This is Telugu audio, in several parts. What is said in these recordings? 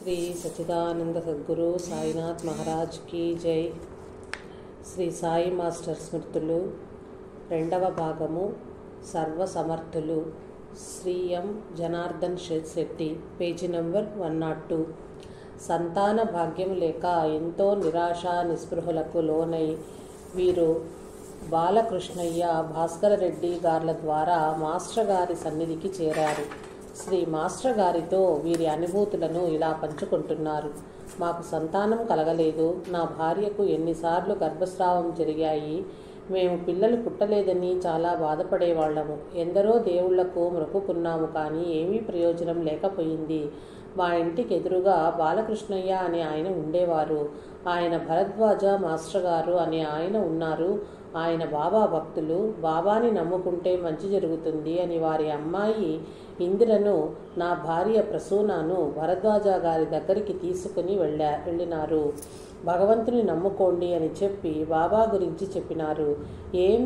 శ్రీ సచ్చిదానంద సద్గురు సాయినాథ్ మహారాజ్ की జై. శ్రీ సాయి మాస్టర్ స్మృతులు రెండవ భాగము. సర్వసమర్థులు. Shri M Janardhan Shetty, page number 102. సంతాన భాగ్యం లేక ఎంతో నిరాశ నిస్పృహలకు లోనై వీరు బాలకృష్ణయ్య భాస్కర్ రెడ్డి గార్ల ద్వారా మాస్టర్ గారి సన్నిధికి చేరారు. శ్రీ మాస్టర్ గారితో వీరి అనుభూతులను ఇలా పంచుకుంటున్నారు. మాకు సంతానం కలగలేదు. నా భార్యకు ఎన్నిసార్లు గర్భస్రావం జరిగాయి. మేము పిల్లలు పుట్టలేదని చాలా బాధపడేవాళ్లము. ఎందరో దేవుళ్లకు మొక్కుకున్నాము, కానీ ఏమీ ప్రయోజనం లేకపోయింది. మా ఇంటికి ఎదురుగా బాలకృష్ణయ్య అనే ఆయన ఉండేవారు. ఆయన భరద్వాజ మాస్టర్ గారు అనే ఆయన ఉన్నారు. ఆయన బాబా భక్తులు. బాబాని నమ్ముకుంటే మంచి జరుగుతుంది అని వారి అమ్మాయి ఇందిరను, నా భార్య ప్రసూనాను భరద్వాజ గారి దగ్గరికి తీసుకుని వెళ్ళినారు. భగవంతుని నమ్ముకోండి అని చెప్పి బాబా గురించి చెప్పినారు. ఏం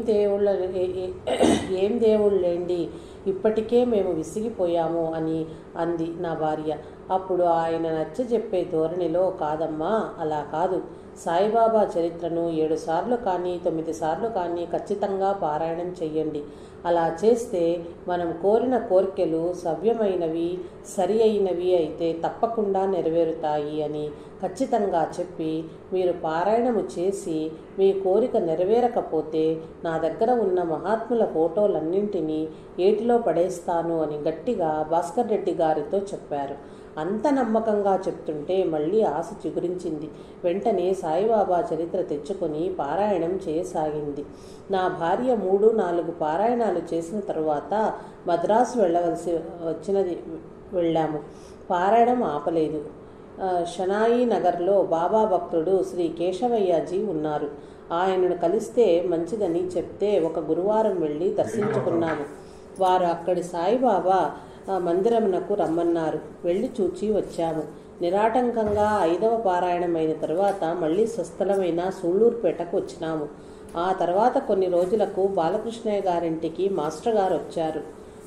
దేవుళ్ళేండి, ఇప్పటికే మేము విసిగిపోయాము అని అంది నా భార్య. అప్పుడు ఆయన నచ్చజెప్పే ధోరణిలో, కాదమ్మా, అలా కాదు. సాయిబాబా చరిత్రను 7 సార్లు కానీ 9 సార్లు కానీ ఖచ్చితంగా పారాయణం చెయ్యండి. అలా చేస్తే మనం కోరిన కోరికలు సవ్యమైనవి, సరి అయినవి అయితే తప్పకుండా నెరవేరుతాయి అని ఖచ్చితంగా చెప్పి, మీరు పారాయణము చేసి మీ కోరిక నెరవేరకపోతే నా దగ్గర ఉన్న మహాత్ముల ఫోటోలన్నింటినీ ఏటిలో పడేస్తాను అని గట్టిగా భాస్కర్ రెడ్డి గారితో చెప్పారు. అంత నమ్మకంగా చెప్తుంటే మళ్ళీ ఆశ చిగురించింది. వెంటనే సాయిబాబా చరిత్ర తెచ్చుకొని పారాయణం చేయసాగింది. నా భార్య 3-4 పారాయణాలు చేసిన తరువాత మద్రాసు వెళ్ళవలసి వచ్చినది. వెళ్ళాము. పారాయణం ఆపలేదు. షనాయి నగర్లో బాబా భక్తుడు శ్రీ కేశవయ్యజీ ఉన్నారు. ఆయనను కలిస్తే మంచిదని చెప్తే ఒక గురువారం వెళ్ళి దర్శించుకున్నాము. వారు అక్కడి సాయిబాబా మందిరమునకు రమ్మన్నారు. వెళ్ళి చూచి వచ్చాము. నిరాటంకంగా 5వ పారాయణం అయిన తర్వాత మళ్ళీ స్వస్థలమైన సూళ్లూరుపేటకు వచ్చినాము. ఆ తర్వాత కొన్ని రోజులకు బాలకృష్ణయ్య గారింటికి మాస్టర్ గారు వచ్చారు.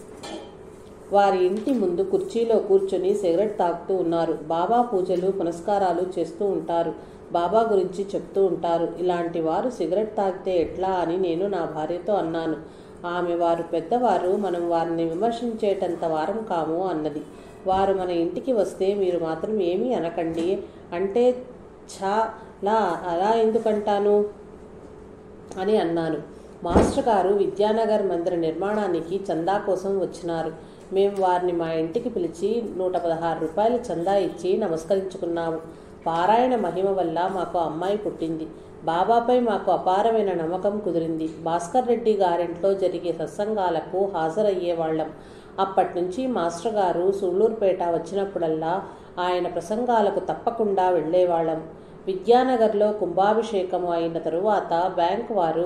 వారి ఇంటి ముందు కుర్చీలో కూర్చొని సిగరెట్ తాగుతూ ఉన్నారు. బాబా పూజలు పునస్కారాలు చేస్తూ ఉంటారు. బాబా గురించి చెప్తూ ఉంటారు. ఇలాంటి వారు సిగరెట్ తాగితే ఎట్లా అని నేను నా భార్యతో అన్నాను. ఆమె, వారు పెద్దవారు, మనం వారిని విమర్శించేటంత వారం కాము అన్నది. వారు మన ఇంటికి వస్తే మీరు మాత్రం ఏమీ అనకండి అంటే, ఛాలా అలా ఎందుకంటాను అని అన్నాను. మాస్టర్ గారు విద్యానగర్ మందిర నిర్మాణానికి చందా కోసం వచ్చినారు. మేము వారిని మా ఇంటికి పిలిచి 116 రూపాయలు చందా ఇచ్చి నమస్కరించుకున్నాము. పారాయణ మహిమ వల్ల మాకు అమ్మాయి పుట్టింది. బాబాపై మాకు అపారమైన నమ్మకం కుదిరింది. భాస్కర్ రెడ్డి గారింట్లో జరిగే సత్సంగాలకు హాజరయ్యేవాళ్లం. అప్పటి నుంచి మాస్టర్ గారు సూళ్లూరుపేట వచ్చినప్పుడల్లా ఆయన ప్రసంగాలకు తప్పకుండా వెళ్లేవాళ్లం. విద్యానగర్లో కుంభాభిషేకం అయిన తరువాత బ్యాంకు వారు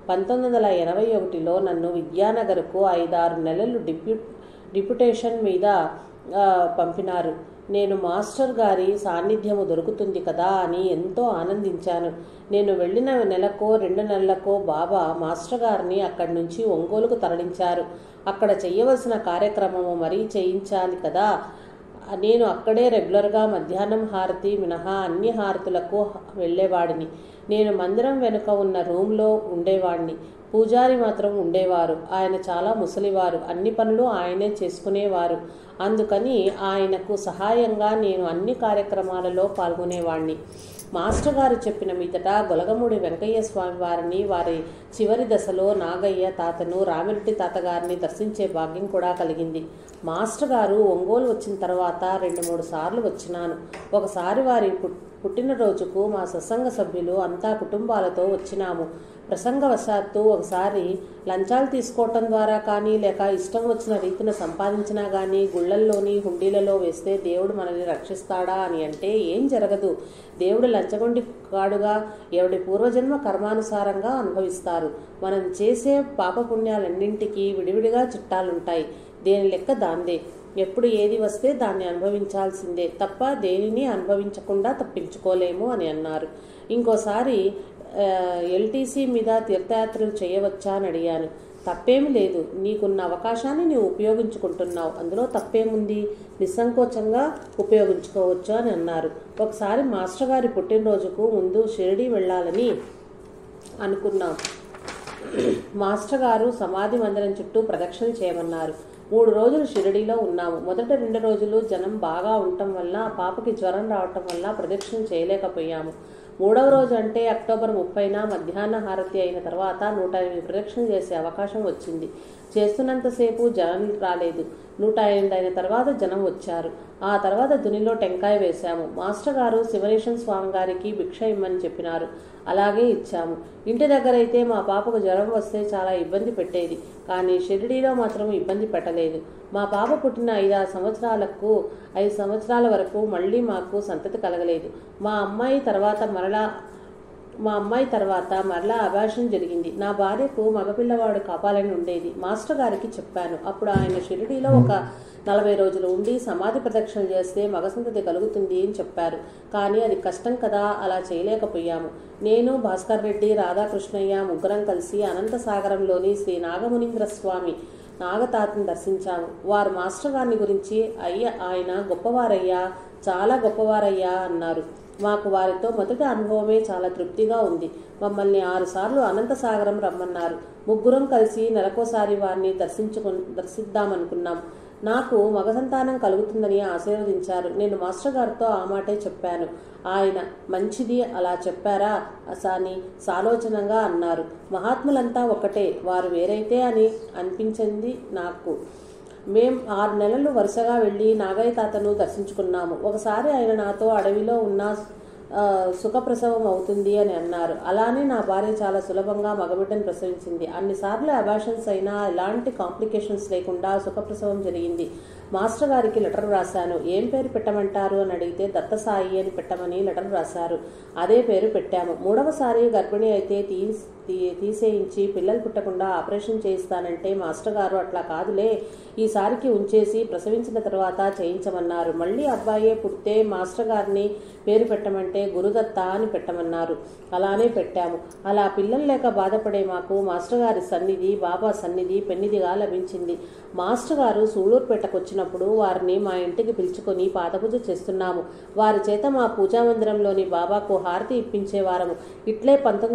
1981లో నన్ను విద్యానగర్కు 5-6 నెలలు డిప్యుటేషన్ మీద పంపినారు. నేను మాస్టర్ గారి సాన్నిధ్యము దొరుకుతుంది కదా అని ఎంతో ఆనందించాను. నేను వెళ్ళిన నెలకో 2 నెలలకో బాబా మాస్టర్ గారిని అక్కడి నుంచి ఒంగోలుకు తరలించారు. అక్కడ చెయ్యవలసిన కార్యక్రమము మరీ చేయించాలి కదా. నేను అక్కడే రెగ్యులర్గా మధ్యాహ్నం హారతి మినహా అన్ని హారతులకు వెళ్ళేవాడిని. నేను మందిరం వెనుక ఉన్న రూమ్లో ఉండేవాడిని. పూజారి మాత్రం ఉండేవారు. ఆయన చాలా ముసలివారు. అన్ని పనులు ఆయనే చేసుకునేవారు. అందుకని ఆయనకు సహాయంగా నేను అన్ని కార్యక్రమాలలో పాల్గొనేవాణ్ణి. మాస్టర్ గారు చెప్పిన మీదట గొలగమూడి వెంకయ్య స్వామి వారిని, వారి చివరి దశలో నాగయ్య తాతను, రామిరెడ్డి తాతగారిని దర్శించే భాగ్యం కూడా కలిగింది. మాస్టర్ గారు ఒంగోలు వచ్చిన తర్వాత 2-3 సార్లు వచ్చినాను. ఒకసారి వారి పుట్టినరోజుకు మా సత్సంగ సభ్యులు అంతా కుటుంబాలతో వచ్చినాము. ప్రసంగవశాత్తు ఒకసారి లంచాలు తీసుకోవటం ద్వారా కానీ, లేక ఇష్టం వచ్చిన రీతిన సంపాదించినా కానీ గుళ్ళల్లోని హుండీలలో వేస్తే దేవుడు మనల్ని రక్షిస్తాడా అని అంటే, ఏం జరగదు. దేవుడు లంచగొండి కాడుగా. ఎవడి పూర్వజన్మ కర్మానుసారంగా అనుభవిస్తారు. మనం చేసే పాపపుణ్యాలన్నింటికీ విడివిడిగా చిట్టాలుంటాయి. దేని లెక్క దాందే. ఎప్పుడు ఏది వస్తే దాన్ని అనుభవించాల్సిందే తప్ప దేనిని అనుభవించకుండా తప్పించుకోలేము అని అన్నారు. ఇంకోసారి ఎల్టీసీ మీద తీర్థయాత్రలు చేయవచ్చా అని అడిగాను. తప్పేమి లేదు. నీకున్న అవకాశాన్ని నీవు ఉపయోగించుకుంటున్నావు, అందులో తప్పేముంది, నిస్సంకోచంగా ఉపయోగించుకోవచ్చు అని అన్నారు. ఒకసారి మాస్టర్ గారి పుట్టినరోజుకు ముందు షిరిడీ వెళ్ళాలని అనుకున్నాం. మాస్టర్ గారు సమాధి మందిరం చుట్టూ ప్రదక్షిణ చేయమన్నారు. 3 రోజులు షిరిడీలో ఉన్నాము. మొదటి 2 రోజులు జనం బాగా ఉండటం వల్ల, పాపకి జ్వరం రావటం వల్ల ప్రదక్షిణ చేయలేకపోయాము. 3వ రోజు అంటే అక్టోబర్ 30న మధ్యాహ్న హారతి అయిన తర్వాత 108 ప్రదక్షిణ చేసే అవకాశం వచ్చింది. చేస్తున్నంతసేపు జనం రాలేదు. 108 అయిన తర్వాత జనం వచ్చారు. ఆ తర్వాత దునిలో టెంకాయ వేశాము. మాస్టర్ గారు శివనేశం స్వామి గారికి భిక్ష ఇమ్మని చెప్పినారు. అలాగే ఇచ్చాము. ఇంటి దగ్గరైతే మా పాపకు జ్వరం వస్తే చాలా ఇబ్బంది పెట్టేది, కానీ షిరిడీలో మాత్రం ఇబ్బంది పెట్టలేదు. మా పాప పుట్టిన 5 సంవత్సరాల వరకు మళ్ళీ మాకు సంతతి కలగలేదు. మా అమ్మాయి తర్వాత మరలా అబార్షన్ జరిగింది. నా భార్యకు మగపిల్లవాడు కాపాలని ఉండేది. మాస్టర్ గారికి చెప్పాను. అప్పుడు ఆయన షిరిడీలో ఒక 40 రోజులు ఉండి సమాధి ప్రదక్షిణలు చేస్తే మగ సంతతి కలుగుతుంది అని చెప్పారు. కానీ అది కష్టం కదా, అలా చేయలేకపోయాము. నేను, భాస్కర్ రెడ్డి, రాధాకృష్ణయ్య ముగ్గురం కలిసి అనంతసాగరంలోని శ్రీ నాగమునీంద్ర స్వామి నాగతాతను దర్శించాము. వారు మాస్టర్ గారిని గురించి ఆయన గొప్పవారయ్యా, చాలా గొప్పవారయ్యా అన్నారు. మాకు వారితో మొదటి అనుభవమే చాలా తృప్తిగా ఉంది. మమ్మల్ని 6 సార్లు అనంతసాగరం రమ్మన్నారు. ముగ్గురం కలిసి నెలకోసారి వారిని దర్శిద్దామనుకున్నాం. నాకు మగ సంతానం కలుగుతుందని ఆశీర్వదించారు. నేను మాస్టర్ గారితో ఆ మాటే చెప్పాను. ఆయన మంచిది, అలా చెప్పారా అని సాలోచనగా అన్నారు. మహాత్ములంతా ఒక్కటే, వారు వేరైతే అని అనిపించింది నాకు. మేం 6 నెలలు వరుసగా వెళ్ళి నాగయ్య తాతను దర్శించుకున్నాము. ఒకసారి ఆయన నాతో అడవిలో ఉన్న సుఖప్రసవం అవుతుంది అని అన్నారు. అలానే నా భార్య చాలా సులభంగా మగబిడ్డను ప్రసవించింది. అన్నిసార్లు అబార్షన్స్ అయినా ఎలాంటి కాంప్లికేషన్స్ లేకుండా సుఖప్రసవం జరిగింది. మాస్టర్ గారికి లెటర్ రాశాను. ఏం పేరు పెట్టమంటారు అని అడిగితే దత్తసాయి అని పెట్టమని లెటర్ రాశారు. అదే పేరు పెట్టాము. 3వసారి గర్భిణి అయితే తీసేయించి పిల్లలు పుట్టకుండా ఆపరేషన్ చేయిస్తానంటే మాస్టర్ గారు అట్లా కాదులే, ఈసారికి ఉంచేసి ప్రసవించిన తర్వాత చేయించమన్నారు. మళ్ళీ అబ్బాయే పుడితే మాస్టర్ గారిని పేరు పెట్టమంటే గురుదత్త అని పెట్టమన్నారు. అలానే పెట్టాము. అలా పిల్లలు లేక బాధపడే మాకు మాస్టర్ గారి సన్నిధి, బాబా సన్నిధి పెన్నిదిగా లభించింది. మాస్టర్ గారు సూళూరుపేటకొచ్చినప్పుడు వారిని మా ఇంటికి పిలుచుకొని పాదపూజ చేస్తున్నాము. వారి చేత మా పూజా మందిరంలోని బాబాకు హారతి ఇప్పించేవారము. ఇట్లే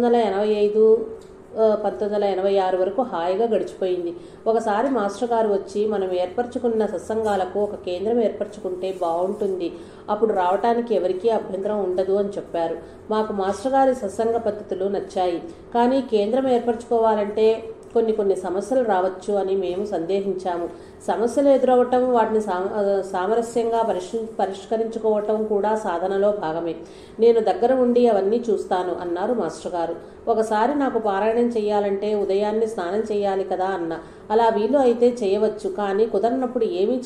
1986 వరకు హాయిగా గడిచిపోయింది. ఒకసారి మాస్టర్ గారు వచ్చి మనం ఏర్పరచుకున్న సత్సంగాలకు ఒక కేంద్రం ఏర్పరచుకుంటే బాగుంటుంది, అప్పుడు రావటానికి ఎవరికీ అభ్యంతరం ఉండదు అని చెప్పారు. మాకు మాస్టర్ గారి సత్సంగ పద్ధతులు నచ్చాయి. కానీ కేంద్రం ఏర్పరచుకోవాలంటే కొన్ని సమస్యలు రావచ్చు అని మేము సందేహించాము. సమస్యలు ఎదురవటం, వాటిని సామరస్యంగా పరిష్కరించుకోవటం కూడా సాధనలో భాగమే. నేను దగ్గర ఉండి అవన్నీ చూస్తాను అన్నారు మాస్టర్ గారు. ఒకసారి నాకు పారాయణం చెయ్యాలంటే ఉదయాన్నే స్నానం చేయాలి కదా అన్న. అలా వీలు అయితే చేయవచ్చు, కానీ కుదరనప్పుడు ఏమీ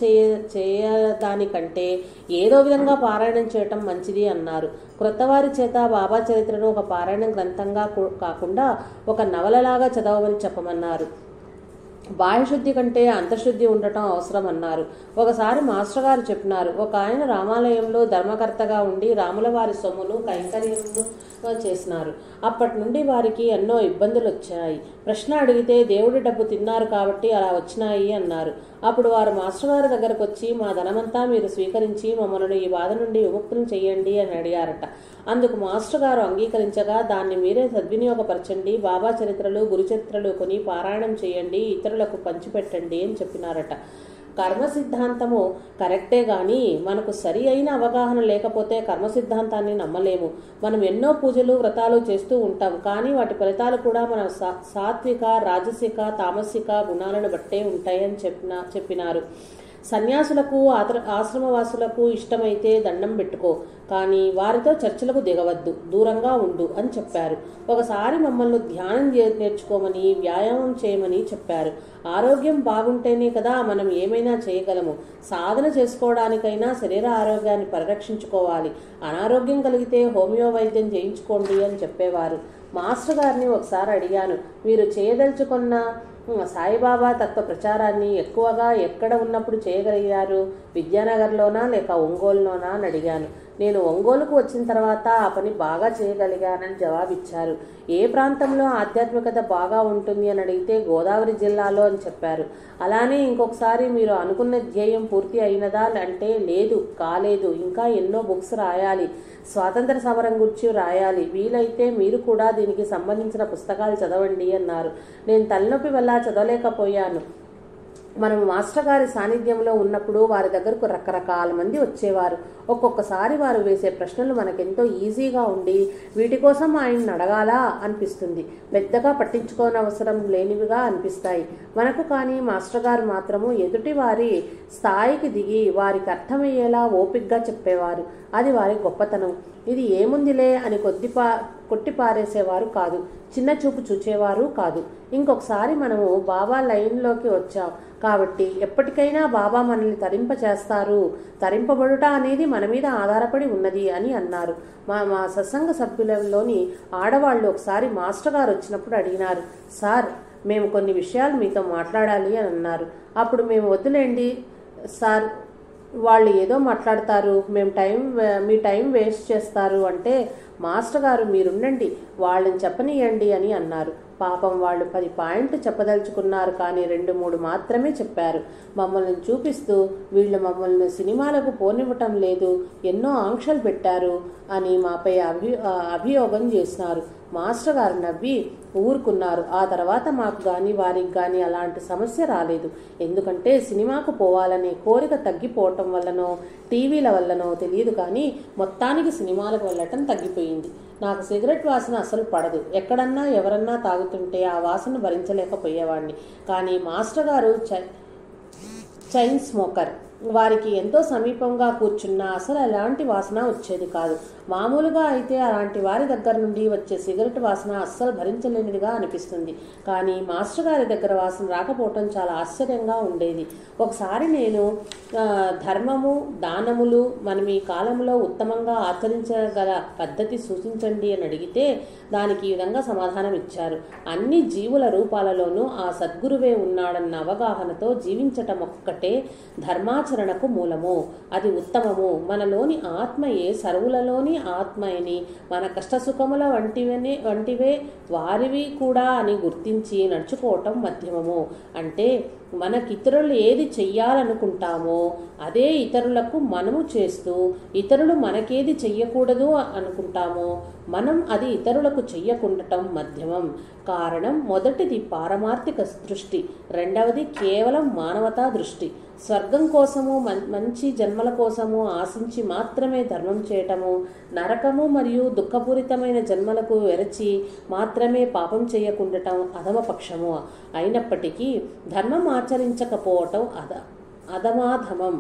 చేయదానికంటే ఏదో విధంగా పారాయణం చేయటం మంచిది అన్నారు. క్రొత్తవారి చేత బాబా చరిత్రను ఒక పారాయణ గ్రంథంగా కాకుండా ఒక నవలలాగా చదవమని చెప్పమన్నారు. బాహ్యశుద్ధి కంటే అంతర్శుద్ధి ఉండటం అవసరం అన్నారు. ఒకసారి మాస్టర్ గారు చెప్పినారు. ఒక ఆయన రామాలయంలో ధర్మకర్తగా ఉండి రాముల వారి సొమ్మును కైంకర్యము చేసినారు. అప్పటి నుండి వారికి ఎన్నో ఇబ్బందులు వచ్చాయి. ప్రశ్న అడిగితే దేవుడి డబ్బు తిన్నారు కాబట్టి అలా వచ్చినాయి అన్నారు. అప్పుడు వారు మాస్టర్ గారి దగ్గరకు వచ్చి మా ధనమంతా మీరు స్వీకరించి మమ్మల్ని ఈ బాధ నుండి విముక్తులు చేయండి అని అడిగారట. అందుకు మాస్టర్ గారు అంగీకరించగా దాన్ని మీరే సద్వినియోగపరచండి, బాబా చరిత్రలు గురు చరిత్రలు కొని పారాయణం చేయండి, ఇతరులకు పంచిపెట్టండి అని చెప్పినారట. కర్మ సిద్ధాంతము కరెక్టే గాని మనకు సరి అయిన అవగాహన లేకపోతే కర్మ సిద్ధాంతాన్ని నమ్మలేము. మనం ఎన్నో పూజలు వ్రతాలు చేస్తూ ఉంటాం, కానీ వాటి ఫలితాలు కూడా మన సాత్విక రాజసిక తామసిక గుణాలను బట్టే ఉంటాయని చెప్పినారు. సన్యాసులకు ఆశ్రమవాసులకు ఇష్టమైతే దండం పెట్టుకో, కానీ వారితో చర్చలకు దిగవద్దు, దూరంగా ఉండు అని చెప్పారు. ఒకసారి మమ్మల్ని ధ్యానం నేర్చుకోమని, వ్యాయామం చేయమని చెప్పారు. ఆరోగ్యం బాగుంటేనే కదా మనం ఏమైనా చేయగలము. సాధన చేసుకోవడానికైనా శరీర ఆరోగ్యాన్ని పరిరక్షించుకోవాలి. అనారోగ్యం కలిగితే హోమియో వైద్యం చేయించుకోండి అని చెప్పేవారు. మాస్టర్ గారిని ఒకసారి అడిగాను, మీరు చేయదలుచుకున్న సాయిబాబా తత్వ ప్రచారాన్ని ఎక్కువగా ఎక్కడ ఉన్నప్పుడు చేయగలిగారు? విద్యానగర్లోనా లేక ఒంగోలులోనా అని అడిగాను. నేను ఒంగోలుకు వచ్చిన తర్వాత ఆ పని బాగా చేయగలిగానని జవాబిచ్చారు. ఏ ప్రాంతంలో ఆధ్యాత్మికత బాగా ఉంటుంది అని అడిగితే గోదావరి జిల్లాలో అని చెప్పారు. అలానే ఇంకొకసారి మీరు అనుకున్న ధ్యేయం పూర్తి అయినదా అంటే లేదు, కాలేదు, ఇంకా ఎన్నో బుక్స్ రాయాలి, స్వాతంత్ర సమరం గురించి రాయాలి, వీలైతే మీరు కూడా దీనికి సంబంధించిన పుస్తకాలు చదవండి అన్నారు. నేను తలనొప్పి వల్ల చదవలేకపోయాను. మనం మాస్టర్ గారి సాన్నిధ్యంలో ఉన్నప్పుడు వారి దగ్గరకు రకరకాల మంది వచ్చేవారు. ఒక్కొక్కసారి వారు వేసే ప్రశ్నలు మనకెంతో ఈజీగా ఉండి వీటి కోసం ఆయన్ని అడగాలా అనిపిస్తుంది. పెద్దగా పట్టించుకోనవసరం లేనివిగా అనిపిస్తాయి మనకు. కానీ మాస్టర్ గారు మాత్రము ఎదుటి వారి స్థాయికి దిగి వారికి అర్థమయ్యేలా ఓపిగ్గా చెప్పేవారు. అది వారి గొప్పతనం. ఇది ఏముందిలే అని కొట్టిపారేసేవారు కాదు, చిన్న చూపు చూచేవారు కాదు. ఇంకొకసారి మనము బాబా లైన్లోకి వచ్చాం కాబట్టి ఎప్పటికైనా బాబా మనల్ని తరింపచేస్తారు, తరింపబడుట అనేది మన మీద ఆధారపడి ఉన్నది అని అన్నారు. మా సత్సంగ సభ్యులలోని ఆడవాళ్ళు ఒకసారి మాస్టర్ గారు వచ్చినప్పుడు అడిగినారు, సార్ మేము కొన్ని విషయాలు మీతో మాట్లాడాలి అని అన్నారు. అప్పుడు మేము వద్దులేండి సార్, వాళ్ళు ఏదో మాట్లాడతారు, మీ టైం వేస్ట్ చేస్తారు అంటే మాస్టర్ గారు మీరుండండి, వాళ్ళని చెప్పనీయండి అని అన్నారు. పాపం వాళ్ళు 10 పాయింట్లు చెప్పదలుచుకున్నారు, కానీ 2-3 మాత్రమే చెప్పారు. మమ్మల్ని చూపిస్తూ వీళ్ళు మమ్మల్ని సినిమాలకు పోనివ్వటం లేదు, ఎన్నో ఆంక్షలు పెట్టారు అని మాపై అభియోగం చేసినారు. మాస్టర్ గారు నవ్వి ఊరుకున్నారు. ఆ తర్వాత మాకు కానీ వారికి కానీ అలాంటి సమస్య రాలేదు. ఎందుకంటే సినిమాకు పోవాలనే కోరిక తగ్గిపోవటం వల్లనో టీవీల వల్లనో తెలియదు, కానీ మొత్తానికి సినిమాలకు వెళ్ళటం తగ్గిపోయింది. నాకు సిగరెట్ వాసన అసలు పడదు. ఎక్కడన్నా ఎవరన్నా తాగుతుంటే ఆ వాసన భరించలేకపోయేవాడిని. కానీ మాస్టర్ గారు చైన్ స్మోకర్. వారికి ఎంతో సమీపంగా కూర్చున్నా అసలు ఎలాంటి వాసన వచ్చేది కాదు. మామూలుగా అయితే అలాంటి వారి దగ్గర నుండి వచ్చే సిగరెట్ వాసన అస్సలు భరించలేనిదిగా అనిపిస్తుంది. కానీ మాస్టర్ గారి దగ్గర వాసన రాకపోవటం చాలా ఆశ్చర్యంగా ఉండేది. ఒకసారి నేను ధర్మము దానములు మనం ఈ కాలంలో ఉత్తమంగా ఆచరించగల పద్ధతి సూచించండి అని అడిగితే దానికి ఈ విధంగా సమాధానం ఇచ్చారు. అన్ని జీవుల రూపాలలోనూ ఆ సద్గురువే ఉన్నాడన్న అవగాహనతో జీవించటం ఒక్కటే ధర్మాచరణకు మూలము, అది ఉత్తమము. మనలోని ఆత్మయే సర్వులలోని ఆత్మయని, మన కష్టసుఖముల వంటివే వారివి కూడా అని గుర్తించి నడుచుకోవటం మధ్యమము. అంటే మనకితరులు ఏది చెయ్యాలనుకుంటామో అదే ఇతరులకు మనము చేస్తూ, ఇతరులు మనకేది చెయ్యకూడదు అనుకుంటామో మనం అది ఇతరులకు చెయ్యకుండటం మధ్యమం. కారణం మొదటిది పారమార్థిక దృష్టి, రెండవది కేవలం మానవతా దృష్టి. స్వర్గం కోసము మంచి జన్మల కోసము ఆశించి మాత్రమే ధర్మం చేయటము, నరకము మరియు దుఃఖపూరితమైన జన్మలకు వెరచి మాత్రమే పాపం చేయకుండటం అధమపక్షము. అయినప్పటికీ ధర్మం ఆచరించకపోవటం అధమాధమం.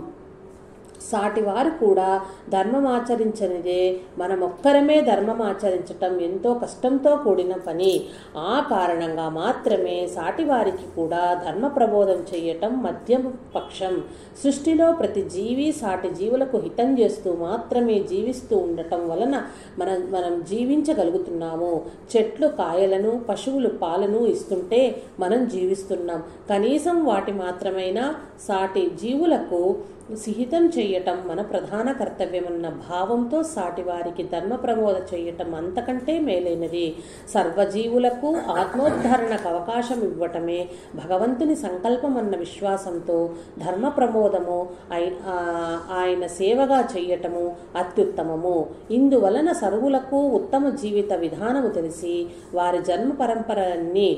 సాటివారు కూడా ధర్మం ఆచరించనిదే మనమొక్కరమే ధర్మం ఆచరించటం ఎంతో కష్టంతో కూడిన పని. ఆ కారణంగా మాత్రమే సాటివారికి కూడా ధర్మ ప్రబోధం చేయటం మధ్యమ పక్షం. సృష్టిలో ప్రతి జీవి సాటి జీవులకు హితం చేస్తూ మాత్రమే జీవిస్తూ ఉండటం వలన మనం జీవించగలుగుతున్నాము. చెట్లు కాయలను, పశువులు పాలను ఇస్తుంటే మనం జీవిస్తున్నాం. కనీసం వాటి మాత్రమైనా సాటి జీవులకు సిహితం చేయటం మన ప్రధాన కర్తవ్యమన్న భావంతో సాటివారికి ధర్మ ప్రబోధ చేయటం అంతకంటే మేలైనది. సర్వజీవులకు ఆత్మోద్ధరణకు అవకాశం ఇవ్వటమే భగవంతుని సంకల్పం అన్న విశ్వాసంతో ధర్మ ప్రబోధము ఆయన సేవగా చేయటము అత్యుత్తమము. ఇందువలన సర్వులకు ఉత్తమ జీవిత విధానము తెలిసి వారి జన్మ పరంపరలన్నీ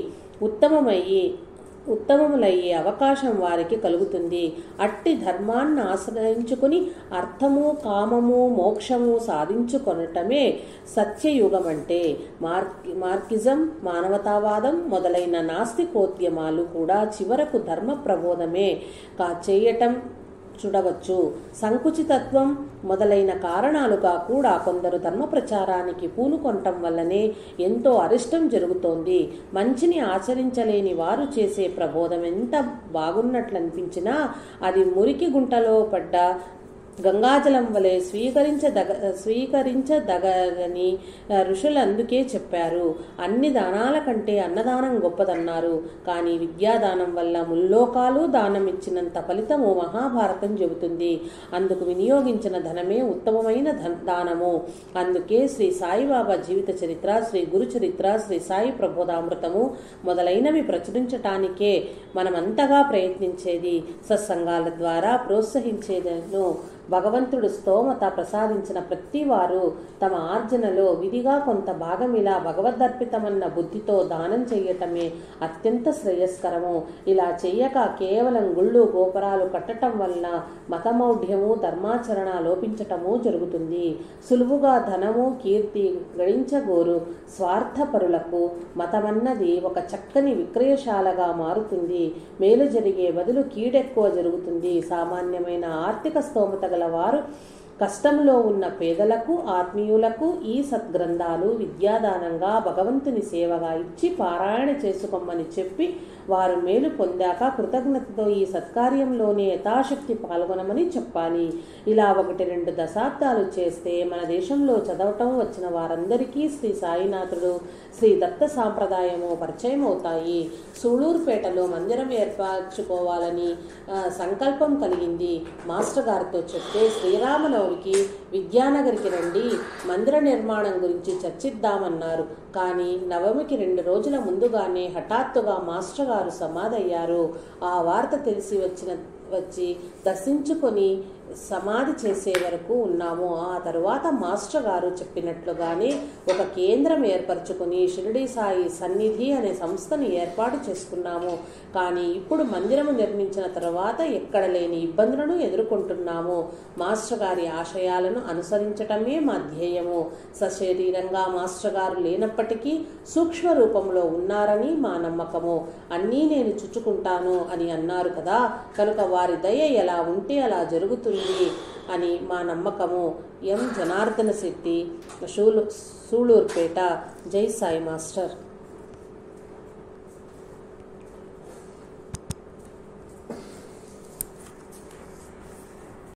ఉత్తమములయ్యే అవకాశం వారికి కలుగుతుంది. అట్టి ధర్మాన్ని ఆశ్రయించుకుని అర్థము, కామము, మోక్షము సాధించుకొనటమే సత్యయుగమంటే. మార్కిజం, మానవతావాదం మొదలైన నాస్తికోద్యమాలు కూడా చివరకు ధర్మ ప్రబోధమే చేయటం చూడవచ్చు. సంకుచితత్వం మొదలైన కారణాలుగా కూడా కొందరు ధర్మ ప్రచారానికి పూనుకొనటం వల్లనే ఎంతో అరిష్టం జరుగుతోంది. మంచిని ఆచరించలేని వారు చేసే ప్రబోధం ఎంత బాగున్నట్లనిపించినా అది మురికి గుంటలో పడ్డ గంగాజలం వలె స్వీకరించదగని ఋషులు అందుకే చెప్పారు. అన్ని దానాల కంటే అన్నదానం గొప్పదన్నారు. కానీ విద్యాదానం వల్ల ముల్లోకాలు దానం ఇచ్చినంత ఫలితము మహాభారతం చెబుతుంది. అందుకు వినియోగించిన ధనమే ఉత్తమమైన దానము. అందుకే శ్రీ సాయిబాబా జీవిత చరిత్ర, శ్రీ గురు చరిత్ర, శ్రీ సాయి ప్రబోధామృతము మొదలైనవి ప్రచురించటానికే మనమంతగా ప్రయత్నించేది. సత్సంగాల ద్వారా ప్రోత్సహించేదను. భగవంతుడు స్తోమత ప్రసాదించిన ప్రతి వారు తమ ఆర్జనలో విధిగా కొంత భాగం ఇలా భగవదర్పితమన్న బుద్ధితో దానం చెయ్యటమే అత్యంత శ్రేయస్కరము. ఇలా చెయ్యక కేవలం గుళ్ళు గోపురాలు కట్టడం వలన మతమౌఢ్యము ధర్మాచరణ లోపించటము జరుగుతుంది. సులువుగా ధనము కీర్తి గడించగోరు స్వార్థపరులకు మతమన్నది ఒక చక్కని విక్రయశాలగా మారుతుంది. మేలు జరిగే బదులు కీడెక్కువ జరుగుతుంది. సామాన్యమైన ఆర్థిక స్తోమత గలవారు కష్టంలో ఉన్న పేదలకు, ఆత్మీయులకు ఈ సద్గ్రంథాలు విద్యాదానంగా భగవంతుని సేవగా ఇచ్చి పారాయణ చేసుకోమని చెప్పి వారు మేలు పొందాక కృతజ్ఞతతో ఈ సత్కార్యంలోనే యథాశక్తి పాల్గొనమని చెప్పాలి. ఇలా 1-2 దశాబ్దాలు చేస్తే మన దేశంలో చదవటం వచ్చిన వారందరికీ శ్రీ సాయినాథుడు, శ్రీ దత్త సాంప్రదాయము పరిచయం అవుతాయి. సూళూరుపేటలో మందిరం ఏర్పరచుకోవాలని సంకల్పం కలిగింది. మాస్టర్ గారితో చెప్తే శ్రీరామనవమికి విద్యానగర్కి రండి, మందిర నిర్మాణం గురించి చర్చిద్దామన్నారు. కానీ నవమికి 2 రోజుల ముందుగానే హఠాత్తుగా మాస్టర్ గారు సమాధయ్యారు. ఆ వార్త తెలిసి వచ్చి దర్శించుకొని సమాధి చేసే వరకు ఉన్నాము. ఆ తరువాత మాస్టర్ గారు చెప్పినట్లుగానే ఒక కేంద్రం ఏర్పరచుకుని షిరిడి సాయి సన్నిధి అనే సంస్థను ఏర్పాటు చేసుకున్నాము. కానీ ఇప్పుడు మందిరము నిర్మించిన తర్వాత ఎక్కడ లేని ఇబ్బందులను ఎదుర్కొంటున్నాము. మాస్టర్ గారి ఆశయాలను అనుసరించటమే మా ధ్యేయము. సశరీరంగా మాస్టర్ గారు లేనప్పటికీ సూక్ష్మ రూపంలో ఉన్నారని మా నమ్మకము. అన్నీ నేను చుచ్చుకుంటాను అని అన్నారు కదా, కనుక వారి దయ ఎలా ఉంటే అలా జరుగుతుంది అని మా నమ్మకము. ఎం జనార్దన శెట్టి, సూళూరుపేట. జై సాయి మాస్టర్.